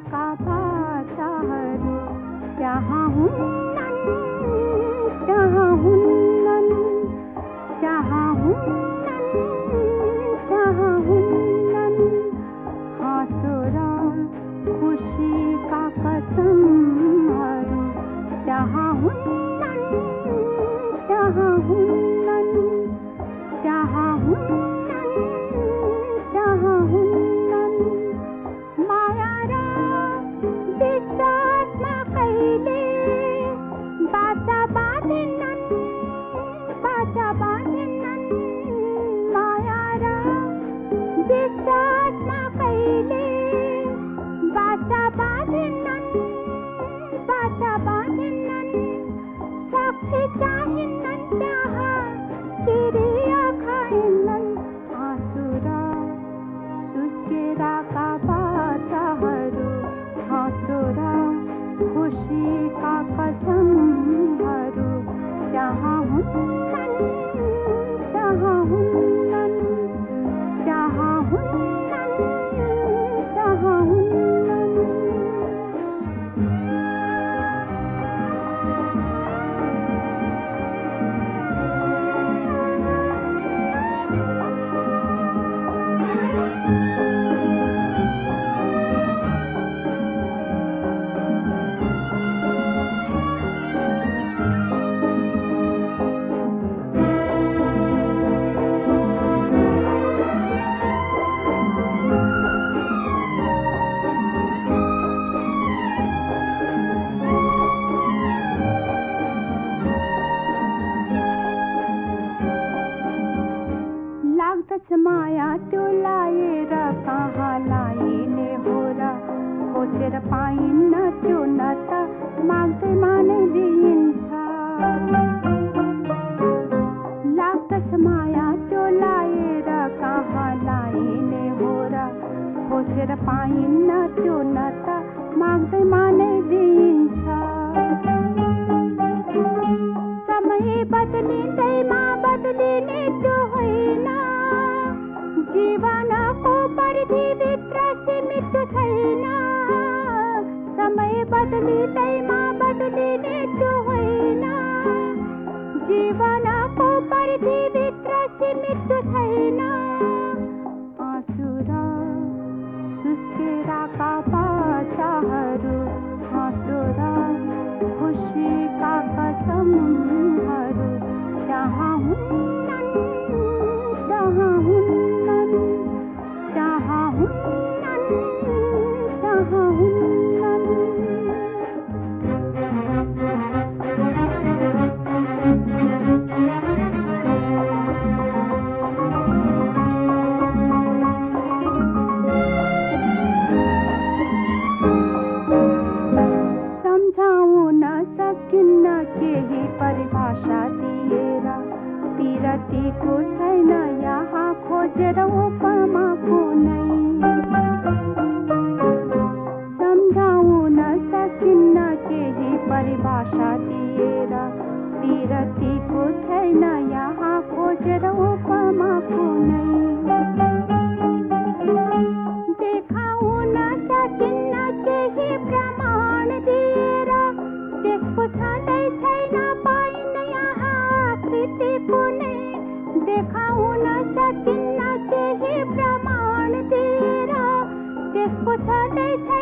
का बाचाहरू त्यहाँ हुन्नन्, त्यहाँ हुन्नन्, त्यहाँ हुन्नन्, त्यहाँ हुन्नन्। हाँसो र खुसीका कसमहरू त्यहाँ हुन्नन्, त्यहाँ हुन्नन्, त्यहाँ हुन्नन्, त्यहाँ हुन्नन्। माया र विश्वासमा कहिले बाचा बाँधेनन्, बाचा बाँधेनन्। माया र विश्वासमा कहिले बाचा बाँधेनन्, बाचा बाँधेनन्। साक्षी चाहिनन् त्यहाँ किरिया खाएनन्। आँसु र सुस्केराका बाचाहरू हाँसो र खुसीका कसमहरू त्यहाँ हुन्नन्, त्यहाँ हुन्नन्, त्यहाँ हुन्नन्, त्यहाँ हुन्नन्। लाग्दछ माया त्यो लाएर कहाँ लाइने हो र, खोजेर पाइन्न त्यो न त माग्दैमा नै दिइन्छ। लाग्दछ माया त्यो लाएर कहाँ लाइने हो र, खोजेर पाइन्न त्यो न त माग्दैमा नै दिइन्छ। समय बदलिँदैमा बदलिने त्यो होइन, जीवनको परिधिभित्र सीमित छैन। समय बदलिँदैमा बदलिने त्यो होइन, जीवनको परिधिभित्र सीमित छैन। आँसु र सुस्केराका बाचाहरू हाँसो र खुसीका कसमहरू त्यहाँ हुन्नन्, त्यहाँ हुन्नन्, त्यहाँ हुन्नन्, त्यहाँ हुन्नन्। सम्झाउन सकिन्न केही परिभाषा दिएर, पिरतीको छैन यहाँ खोजेर उपमा कुनै। सम्झाउन सकिन्न केही परिभाषा दिएर, पिरतीको छैन यहाँ खोजेर उपमा कुनै। देखाउन सकिन्न केही प्रमाण दिएर, त्यसको छँदै छैन पाइन यहाँ आकृति कुनै। देखाउन सकिन्न केही प्रमाण दिएर, त्यसको छँदै छैन